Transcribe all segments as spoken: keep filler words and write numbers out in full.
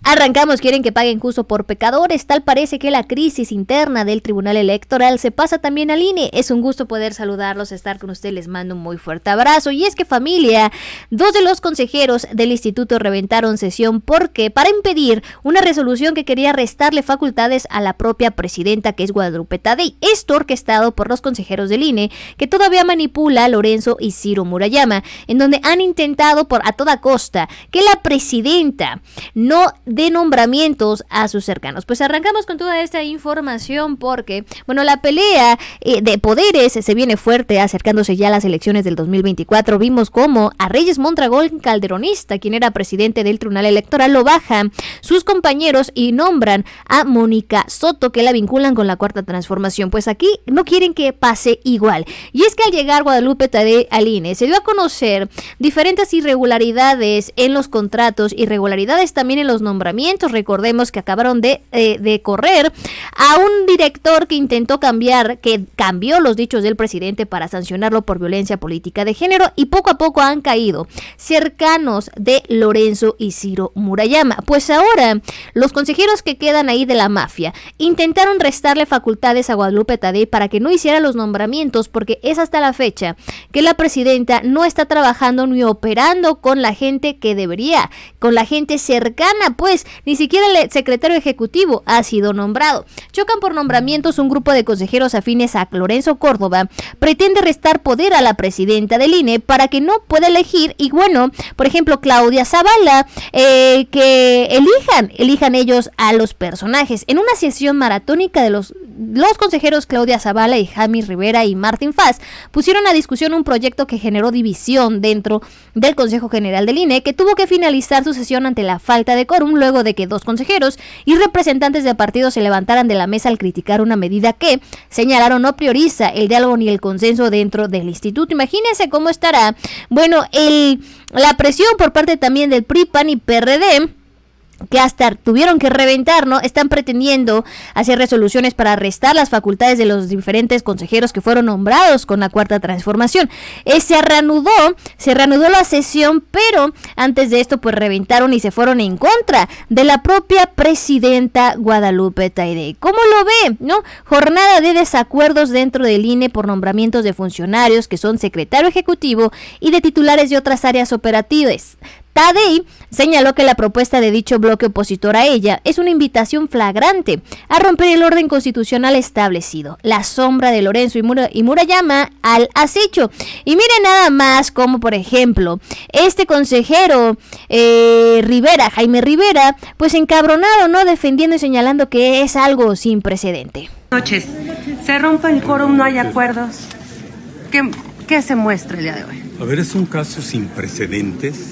Arrancamos, quieren que paguen justo por pecadores. Tal parece que la crisis interna del Tribunal Electoral se pasa también al I N E. Es un gusto poder saludarlos, estar con ustedes, les mando un muy fuerte abrazo. Y es que, familia, dos de los consejeros del instituto reventaron sesión porque para impedir una resolución que quería restarle facultades a la propia presidenta, que es Guadalupe Tadei. Esto orquestado por los consejeros del I N E, que todavía manipula a Lorenzo y Ciro Murayama, en donde han intentado por a toda costa que la presidenta no de nombramientos a sus cercanos. Pues arrancamos con toda esta información porque, bueno, la pelea eh, de poderes se viene fuerte, acercándose ya a las elecciones del dos mil veinticuatro. Vimos cómo a Reyes Mondragón, calderonista, quien era presidente del Tribunal Electoral, lo bajan sus compañeros y nombran a Mónica Soto, que la vinculan con la Cuarta Transformación. Pues aquí no quieren que pase igual. Y es que al llegar Guadalupe Tadei al I N E, se dio a conocer diferentes irregularidades en los contratos, irregularidades también en los nombramientos. Recordemos que acabaron de, eh, de correr a un director que intentó cambiar, que cambió los dichos del presidente para sancionarlo por violencia política de género, y poco a poco han caído cercanos de Lorenzo y Ciro Murayama. Pues ahora los consejeros que quedan ahí de la mafia intentaron restarle facultades a Guadalupe Tadei para que no hiciera los nombramientos, porque es hasta la fecha que la presidenta no está trabajando ni operando con la gente que debería, con la gente cercana. Pues ni siquiera el secretario ejecutivo ha sido nombrado. Chocan por nombramientos un grupo de consejeros afines a Lorenzo Córdoba. Pretende restar poder a la presidenta del I N E para que no pueda elegir. Y bueno, por ejemplo, Claudia Zavala, eh, que elijan, elijan ellos a los personajes. En una sesión maratónica de los, los consejeros Claudia Zavala y Jaime Rivera y Martín Faz pusieron a discusión un proyecto que generó división dentro del Consejo General del I N E, que tuvo que finalizar su sesión ante la falta de quórum, luego de que dos consejeros y representantes de partidos se levantaran de la mesa al criticar una medida que señalaron no prioriza el diálogo ni el consenso dentro del instituto. Imagínense cómo estará, bueno, el, la presión por parte también del P R I, P A N y P R D, que hasta tuvieron que reventar, ¿no? Están pretendiendo hacer resoluciones para restar las facultades de los diferentes consejeros que fueron nombrados con la Cuarta Transformación. Eh, se reanudó, se reanudó la sesión, pero antes de esto pues reventaron y se fueron en contra de la propia presidenta Guadalupe Tadei. ¿Cómo lo ve, no? Jornada de desacuerdos dentro del I N E por nombramientos de funcionarios que son secretario ejecutivo y de titulares de otras áreas operativas. Tadei señaló que la propuesta de dicho bloque opositor a ella es una invitación flagrante a romper el orden constitucional establecido, la sombra de Lorenzo y, Mura, y Murayama al acecho. Y miren nada más como, por ejemplo, este consejero eh, Rivera, Jaime Rivera, pues encabronado, ¿no? Defendiendo y señalando que es algo sin precedente. Noches. Se rompe el quórum, no hay acuerdos. ¿Qué, qué se muestra el día de hoy? A ver, es un caso sin precedentes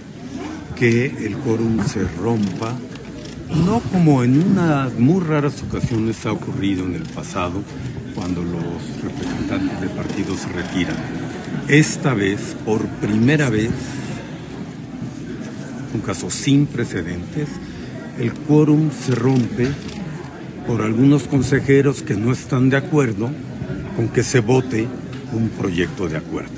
que el quórum se rompa, no como en unas muy raras ocasiones ha ocurrido en el pasado, cuando los representantes de partidos se retiran. Esta vez, por primera vez, un caso sin precedentes, el quórum se rompe por algunos consejeros que no están de acuerdo con que se vote un proyecto de acuerdo.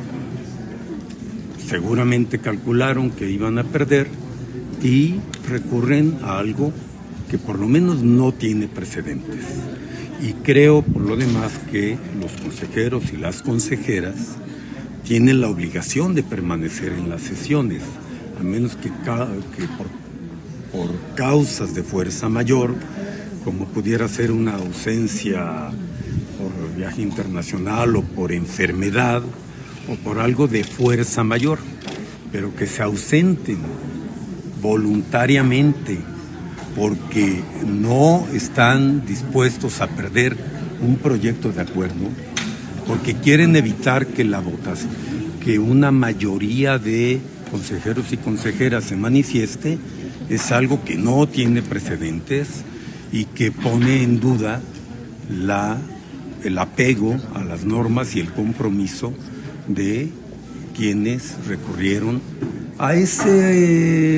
Seguramente calcularon que iban a perder y recurren a algo que por lo menos no tiene precedentes. Y creo, por lo demás, que los consejeros y las consejeras tienen la obligación de permanecer en las sesiones, a menos que, que por, por causas de fuerza mayor, como pudiera ser una ausencia por viaje internacional o por enfermedad, o por algo de fuerza mayor, pero que se ausenten voluntariamente porque no están dispuestos a perder un proyecto de acuerdo, porque quieren evitar que la votación, que una mayoría de consejeros y consejeras se manifieste, es algo que no tiene precedentes y que pone en duda la, el apego a las normas y el compromiso de quienes recurrieron a ese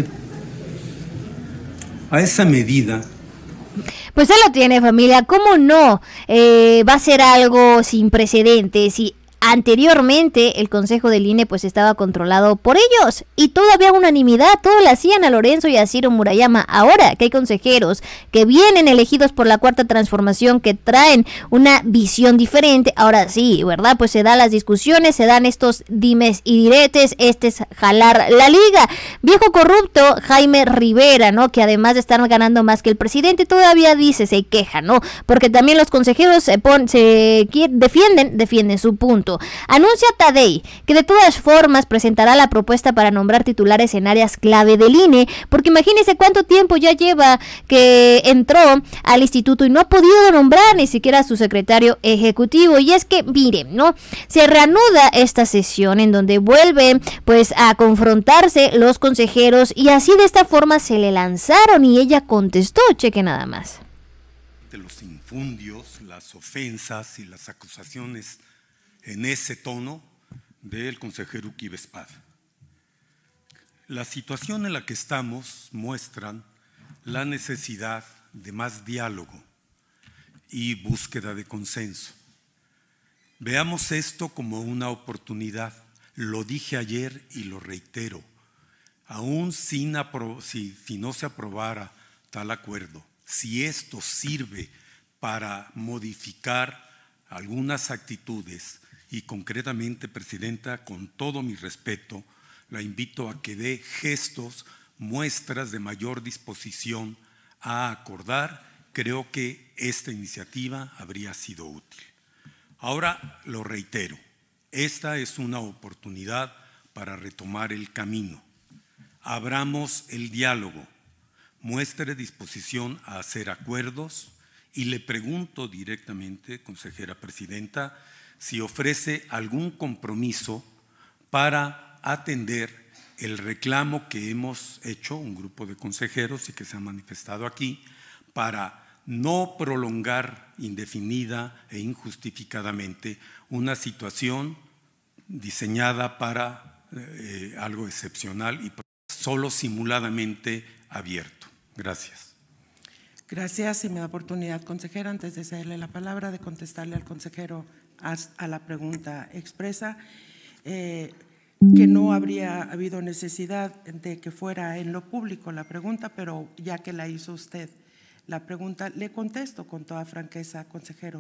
a esa medida. Pues él lo tiene, familia. ¿Cómo no? Eh, va a ser algo sin precedentes y anteriormente el Consejo del I N E pues estaba controlado por ellos y todavía unanimidad, todo le hacían a Lorenzo y a Ciro Murayama. Ahora que hay consejeros que vienen elegidos por la Cuarta Transformación, que traen una visión diferente, ahora sí, ¿verdad? Pues se dan las discusiones, se dan estos dimes y diretes, este es jalar la liga. Viejo corrupto Jaime Rivera, ¿no? Que además de estar ganando más que el presidente, todavía dice, se queja, ¿no? Porque también los consejeros se, pon, se defienden, defienden su punto. Anuncia Tadei que de todas formas presentará la propuesta para nombrar titulares en áreas clave del I N E, porque imagínense cuánto tiempo ya lleva que entró al instituto y no ha podido nombrar ni siquiera a su secretario ejecutivo. Y es que, miren, ¿no? Se reanuda esta sesión en donde vuelven pues a confrontarse los consejeros y así de esta forma se le lanzaron y ella contestó, cheque nada más. De los infundios, las ofensas y las acusaciones en ese tono del consejero Uquibe Espada. La situación en la que estamos muestran la necesidad de más diálogo y búsqueda de consenso. Veamos esto como una oportunidad. Lo dije ayer y lo reitero. Aún sin apro- si, si no se aprobara tal acuerdo, si esto sirve para modificar algunas actitudes, y concretamente, Presidenta, con todo mi respeto, la invito a que dé gestos, muestras de mayor disposición a acordar, creo que esta iniciativa habría sido útil. Ahora lo reitero, esta es una oportunidad para retomar el camino. Abramos el diálogo, muestre disposición a hacer acuerdos y le pregunto directamente, consejera presidenta, si ofrece algún compromiso para atender el reclamo que hemos hecho, un grupo de consejeros y que se ha manifestado aquí, para no prolongar indefinida e injustificadamente una situación diseñada para eh, algo excepcional y solo simuladamente abierto. Gracias. Gracias. Si me da oportunidad, consejera, antes de cederle la palabra, de contestarle al consejero a, a la pregunta expresa, eh, que no habría habido necesidad de que fuera en lo público la pregunta, pero ya que la hizo usted la pregunta, le contesto con toda franqueza, consejero.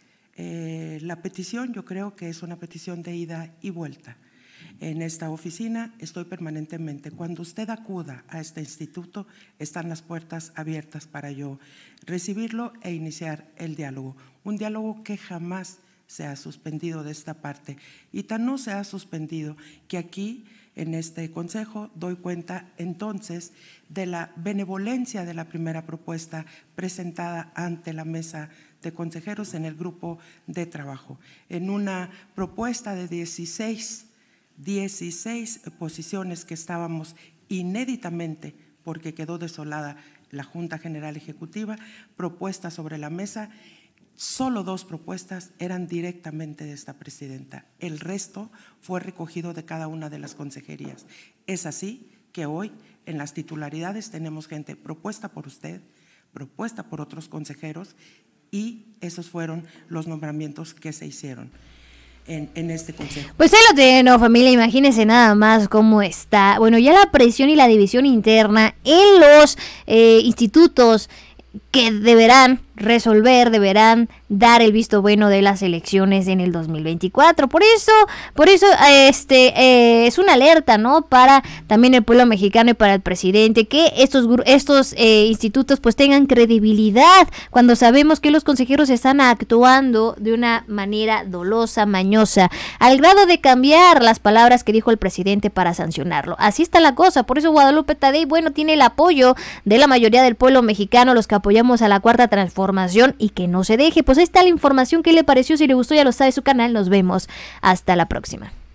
Eh, la petición yo creo que es una petición de ida y vuelta. En esta oficina estoy permanentemente. Cuando usted acuda a este instituto, están las puertas abiertas para yo recibirlo e iniciar el diálogo. Un diálogo que jamás se ha suspendido de esta parte y tan no se ha suspendido que aquí en este consejo doy cuenta entonces de la benevolencia de la primera propuesta presentada ante la mesa de consejeros en el grupo de trabajo, en una propuesta de dieciséis, dieciséis posiciones que estábamos inéditamente, porque quedó desolada la Junta General Ejecutiva, propuestas sobre la mesa. Solo dos propuestas eran directamente de esta presidenta. El resto fue recogido de cada una de las consejerías. Es así que hoy en las titularidades tenemos gente propuesta por usted, propuesta por otros consejeros y esos fueron los nombramientos que se hicieron en, en este consejo. Pues ahí lo tienen, no, familia, imagínense nada más cómo está. Bueno, ya la presión y la división interna en los eh, institutos que deberán resolver, deberán dar el visto bueno de las elecciones en el dos mil veinticuatro. Por eso, por eso este eh, es una alerta, ¿no? Para también el pueblo mexicano y para el presidente, que estos estos eh, institutos pues tengan credibilidad cuando sabemos que los consejeros están actuando de una manera dolosa, mañosa, al grado de cambiar las palabras que dijo el presidente para sancionarlo. Así está la cosa. Por eso Guadalupe Tadei, bueno, tiene el apoyo de la mayoría del pueblo mexicano, los que apoyamos a la Cuarta Transformación, y que no se deje. Pues ahí está la información. ¿Qué le pareció? Si le gustó, ya lo sabe, su canal. Nos vemos hasta la próxima.